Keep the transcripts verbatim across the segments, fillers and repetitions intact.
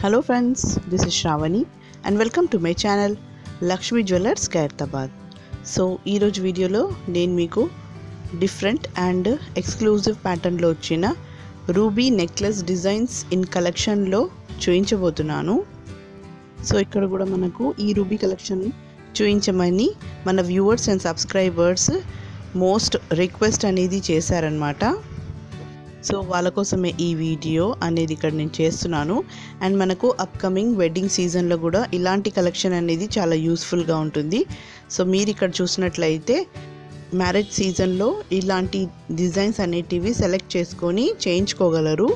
Hello friends, this is Shravani and welcome to my channel Lakshmi Jewelers Khairthabad. So ee roju video lo nenu meeku different and exclusive pattern lo vachina ruby necklace designs in collection lo చూయించబోతున్నాను. So ఇక్కడ కూడా మనకు ఈ ruby collection చూయించమని మన viewers and subscribers most request అనేది చేశారన్నమాట. So వాళ్ళ కోసమే ఈ వీడియో అనేది ఇక్కడ నేను చేస్తున్నాను. అండ్ మనకు అప్కమింగ్ వెడ్డింగ్ సీజన్లో కూడా ఇలాంటి కలెక్షన్ అనేది చాలా యూస్ఫుల్గా ఉంటుంది. సో మీరు ఇక్కడ చూసినట్లయితే మ్యారేజ్ సీజన్లో ఇలాంటి డిజైన్స్ అనేటివి సెలెక్ట్ చేసుకొని చేయించుకోగలరు.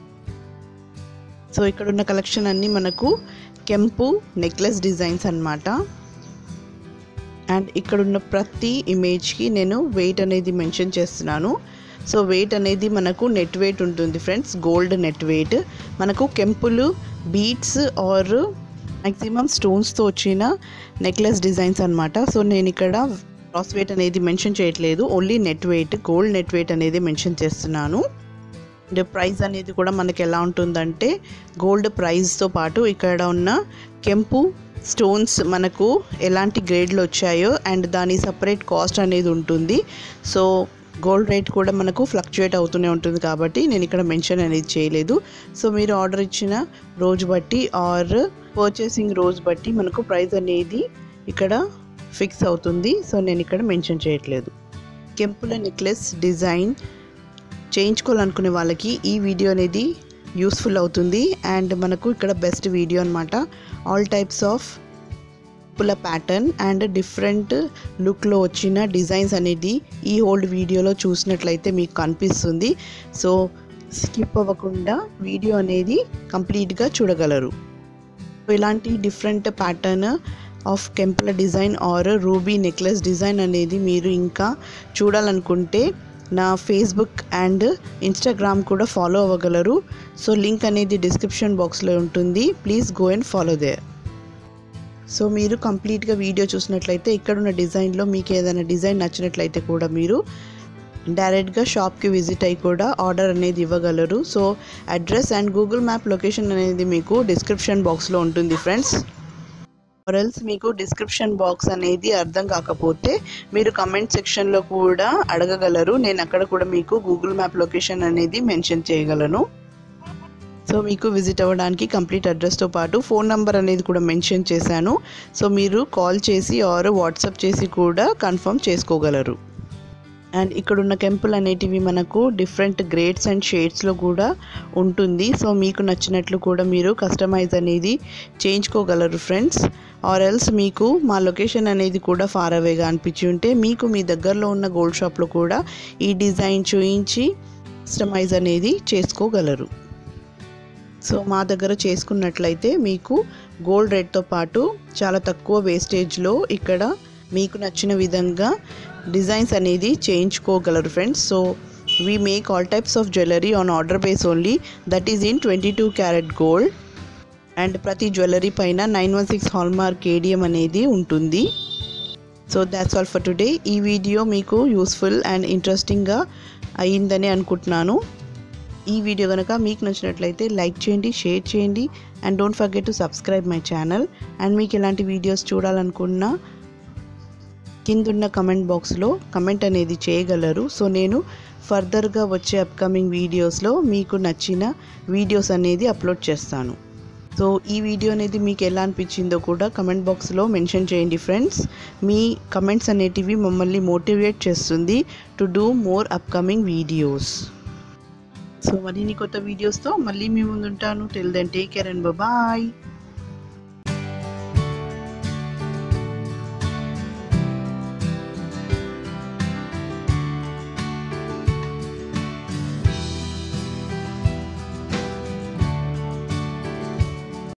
సో ఇక్కడ ఉన్న కలెక్షన్ అన్నీ మనకు కెంపు నెక్లెస్ డిజైన్స్ అన్నమాట. అండ్ ఇక్కడ ఉన్న ప్రతి ఇమేజ్కి నేను వెయిట్ అనేది మెన్షన్ చేస్తున్నాను. సో వెయిట్ అనేది మనకు నెట్ వెయిట్ ఉంటుంది ఫ్రెండ్స్, గోల్డ్ నెట్ వెయిట్. మనకు కెంపులు బీడ్స్ ఆర్ మ్యాక్సిమం స్టోన్స్తో వచ్చిన నెక్లెస్ డిజైన్స్ అనమాట. సో నేను ఇక్కడ క్రాస్ వెయిట్ అనేది మెన్షన్ చేయట్లేదు, only net weight, gold net weight అనేది మెన్షన్ చేస్తున్నాను. అండ్ ప్రైస్ అనేది కూడా మనకి ఎలా ఉంటుందంటే గోల్డ్ ప్రైస్తో పాటు ఇక్కడ ఉన్న కెంపు స్టోన్స్ మనకు ఎలాంటి గ్రేడ్లో వచ్చాయో అండ్ దాని సపరేట్ కాస్ట్ అనేది ఉంటుంది. సో గోల్డ్ రేట్ కూడా మనకు ఫ్లక్చుయేట్ అవుతూనే ఉంటుంది కాబట్టి నేను ఇక్కడ మెన్షన్ అనేది చేయలేదు. సో మీరు ఆర్డర్ ఇచ్చిన రోజు బట్టి ఆర్ పర్చేసింగ్ రోజు బట్టి మనకు ప్రైస్ అనేది ఇక్కడ ఫిక్స్ అవుతుంది. సో నేను ఇక్కడ మెన్షన్ చేయట్లేదు. కెంపుల నెక్లెస్ డిజైన్ చేయించుకోవాలనుకునే వాళ్ళకి ఈ వీడియో అనేది యూస్ఫుల్ అవుతుంది. అండ్ మనకు ఇక్కడ బెస్ట్ వీడియో అనమాట. ఆల్ టైప్స్ ఆఫ్ పుల ప్యాటర్న్ అండ్ డిఫరెంట్ లుక్లో వచ్చిన డిజైన్స్ అనేది ఈ ఓల్డ్ వీడియోలో చూసినట్లయితే మీకు కనిపిస్తుంది. సో స్కిప్ అవ్వకుండా వీడియో అనేది కంప్లీట్గా చూడగలరు. ఇలాంటి డిఫరెంట్ ప్యాటర్న్ ఆఫ్ కెంపుల design or ruby necklace design అనేది మీరు ఇంకా చూడాలనుకుంటే నా ఫేస్బుక్ అండ్ ఇన్స్టాగ్రామ్ కూడా ఫాలో అవ్వగలరు. సో లింక్ అనేది డిస్క్రిప్షన్ బాక్స్లో ఉంటుంది, please go and follow there. So మీరు కంప్లీట్గా వీడియో చూసినట్లయితే ఇక్కడున్న డిజైన్లో మీకు ఏదైనా డిజైన్ నచ్చినట్లయితే కూడా మీరు డైరెక్ట్గా షాప్కి విజిట్ అయ్యి కూడా ఆర్డర్ అనేది ఇవ్వగలరు. So address and Google map location అనేది మీకు డిస్క్రిప్షన్ బాక్స్లో ఉంటుంది ఫ్రెండ్స్. ఆర్ఎల్స్ మీకు డిస్క్రిప్షన్ బాక్స్ అనేది అర్థం కాకపోతే మీరు కమెంట్ సెక్షన్లో కూడా అడగగలరు, నేను అక్కడ కూడా మీకు గూగుల్ మ్యాప్ లొకేషన్ అనేది మెన్షన్ చేయగలను. సో మీకు విజిట్ అవ్వడానికి కంప్లీట్ అడ్రస్తో పాటు ఫోన్ నెంబర్ అనేది కూడా మెన్షన్ చేశాను. సో మీరు కాల్ చేసి ఆర్ వాట్సాప్ చేసి కూడా కన్ఫర్మ్ చేసుకోగలరు. అండ్ ఇక్కడున్న కెంపులు అనేటివి మనకు డిఫరెంట్ గ్రేడ్స్ అండ్ షేడ్స్లో కూడా ఉంటుంది. సో మీకు నచ్చినట్లు కూడా మీరు కస్టమైజ్ అనేది చేయించుకోగలరు ఫ్రెండ్స్. ఆర్ ఎల్స్ మీకు మా లొకేషన్ అనేది కూడా ఫార్ అవేగా అనిపించి ఉంటే మీకు మీ దగ్గరలో ఉన్న గోల్డ్ షాప్లో కూడా ఈ డిజైన్ చూయించి కస్టమైజ్ అనేది చేసుకోగలరు. సో మా దగ్గర చేసుకున్నట్లయితే మీకు గోల్డ్ రేట్తో పాటు చాలా తక్కువ వేస్టేజ్లో ఇక్కడ మీకు నచ్చిన విధంగా డిజైన్స్ అనేది చేయించుకోగలరు friends. So we make all types of jewellery on order base only, that is in twenty two carat gold. And ప్రతి జ్యువెలరీ పైన nine one six hallmark KDM అనేది ఉంటుంది. So that's all for today. ఈ video మీకు useful and ఇంట్రెస్టింగ్గా అయ్యిందని అనుకుంటున్నాను. ఈ వీడియో కనుక మీకు నచ్చినట్లయితే లైక్ చేయండి, షేర్ చేయండి and don't forget to subscribe my channel. And మీకు ఎలాంటి వీడియోస్ చూడాలనుకున్నా కిందున్న కమెంట్ బాక్స్లో కమెంట్ అనేది చేయగలరు. సో నేను ఫర్దర్గా వచ్చే అప్కమింగ్ వీడియోస్లో మీకు నచ్చిన వీడియోస్ అనేది అప్లోడ్ చేస్తాను. సో ఈ వీడియో అనేది మీకు ఎలా అనిపించిందో కూడా కమెంట్ బాక్స్లో మెన్షన్ చేయండి ఫ్రెండ్స్. మీ కమెంట్స్ అనేటివి మమ్మల్ని మోటివేట్ చేస్తుంది to do more upcoming videos. So మరిన్ని కొత్త వీడియోస్తో మళ్ళీ మీ ముందు ఉంటాను. Till then take care and bye.